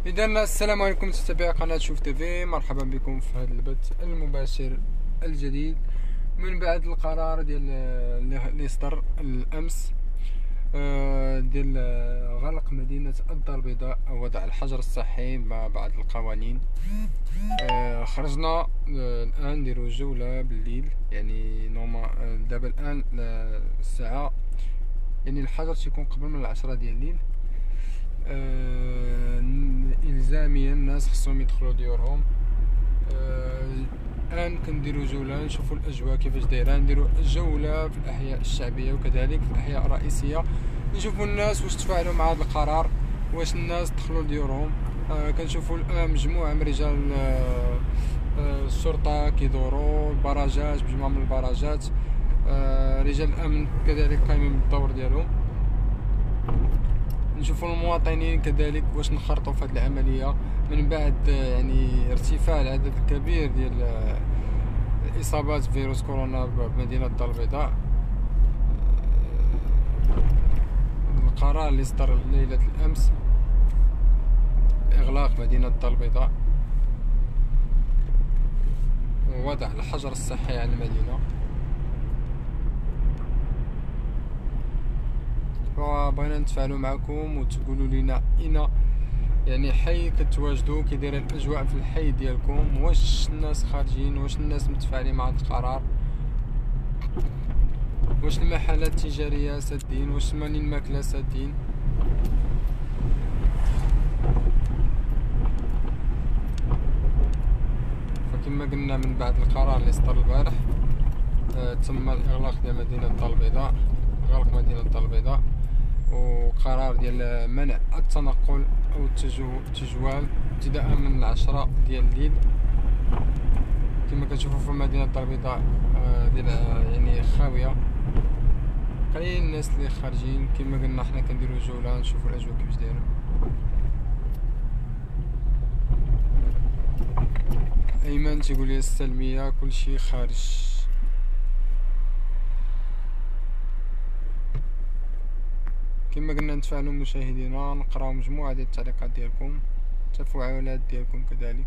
إذا السلام عليكم متابعي قناة شوف تيفي، مرحبا بكم في هذا البث المباشر الجديد من بعد القرار ديال اللي صدر الأمس ديال غلق مدينة الدار البيضاء أو وضع الحجر الصحي مع بعض القوانين. خرجنا الآن نديرو جولة بالليل، يعني نورمال دابا الآن الساعة، يعني الحجر تيكون قبل من 10 ديال الليل. الزاميا الناس خصهم يدخلوا ديورهم. الان كنديروا جوله نشوفوا الاجواء كيفاش دايره، نديروا جوله في الاحياء الشعبيه وكذلك في الاحياء الرئيسيه، نشوفوا الناس واش تفاعلوا مع هذا القرار، واش الناس دخلوا ديورهم. كنشوفوا الان مجموعه من رجال الشرطه كيدوروا البراجات، مجموعه من البراجات. رجال الامن كذلك قايمين بالدور ديالهم. نشوفوا المواطنين كذلك واش نخرطوا في هذه العمليه من بعد يعني ارتفاع العدد الكبير ديال الاصابات بفيروس كورونا بمدينه الدار البيضاء. القرار اللي صدر ليله الامس اغلاق مدينه الدار البيضاء ووضع الحجر الصحي على المدينه. فبغينا نتفاعلوا معكم وتقولوا لنا اين يعني حي كتواجدوا، كي دايره الاجواء في الحي ديالكم، واش الناس خارجين، واش الناس متفاعلين مع هذا القرار، واش المحلات التجاريه سادين، واش ثمانين الماكله سادين. فكما قلنا من بعد القرار اللي صدر البارح تم الاغلاق ديال مدينه الدار البيضاء، غلق مدينه الدار البيضاء، وقرار ديال منع التنقل او التجوال ابتداء من 10 ديال الليل. كما كتشوفوا في مدينه الدار البيضاء ديال يعني خاويه، قليل الناس اللي خارجين. كما قلنا حنا كنديروا جوله نشوفوا الاجواء كيفاش دايره. ايمن تيقول لي السلميه كلشي خارج. كما قلنا نتفاعلوا مشاهدينا، نقراو مجموعه ديال التعليقات ديالكم، التفاعلات ديالكم كذلك.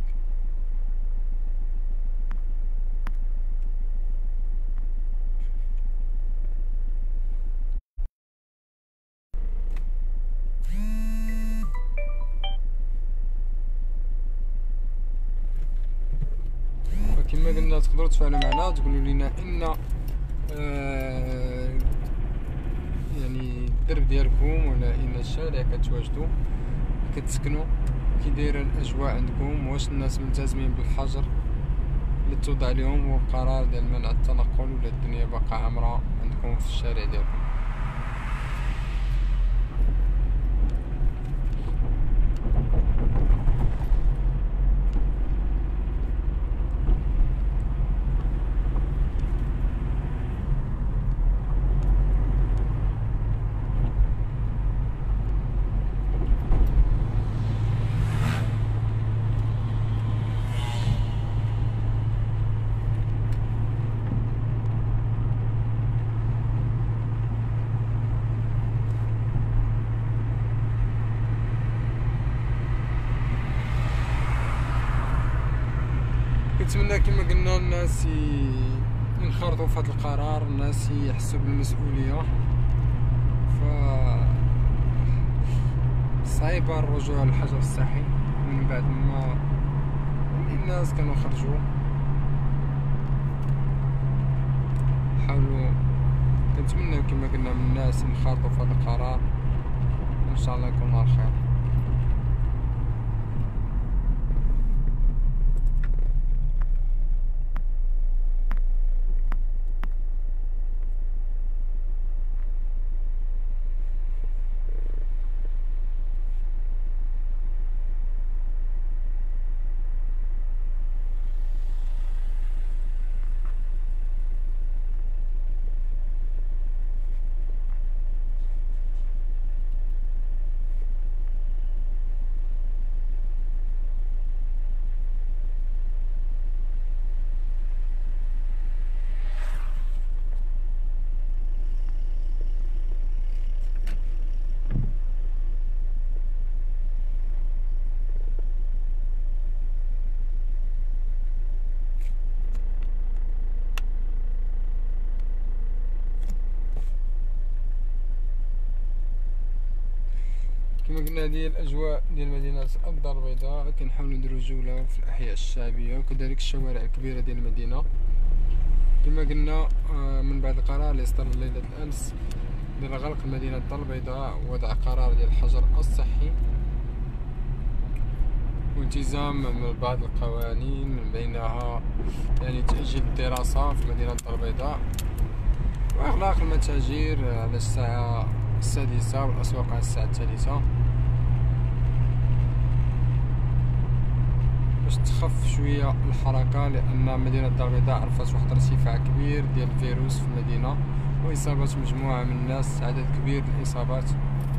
وكما قلنا تقدروا تفاعلوا معنا، تقولوا لنا ان يعني الدرب ديالكم ولا ان الشارع كتواجدوا كتسكنوا، كي دايره الاجواء عندكم، واش الناس ملتزمين بالحجر اللي توضع لهم وقرار ديال منع التنقل، ولا الدنيا باقا عامره عندكم في الشارع ديالكم. كنتمنى كما قلنا الناس ينخرطوا في هذا القرار، الناس يحسوا بالمسؤوليه. ف صعيبه الرجوع للحجر الصحي من بعد ما الناس كانوا خرجوا. حاولوا، كنتمنى كما قلنا من الناس ينخرطوا في هذا القرار، ان شاء الله يكون على خير. كما قلنا هذه الاجواء ديال مدينه الدار البيضاء. كنحاولوا نديرو جوله في الاحياء الشعبيه وكذلك الشوارع الكبيره ديال المدينه. كما قلنا من بعد القرار اللي صدر ليله الامس ديال غلق مدينه الدار البيضاء ووضع قرار ديال الحجر الصحي والتزام من بعض القوانين، من بينها يعني تأجيل الدراسة في مدينة الدار البيضاء وإغلاق المتاجر على الساعة 6 والأسواق على الساعة 3 باش تخف شوية الحركة، لأن مدينة الدار البيضاء عرفت واحد ارتفاع كبير ديال الفيروس في المدينة وإصابة مجموعة من الناس، عدد كبير من الإصابات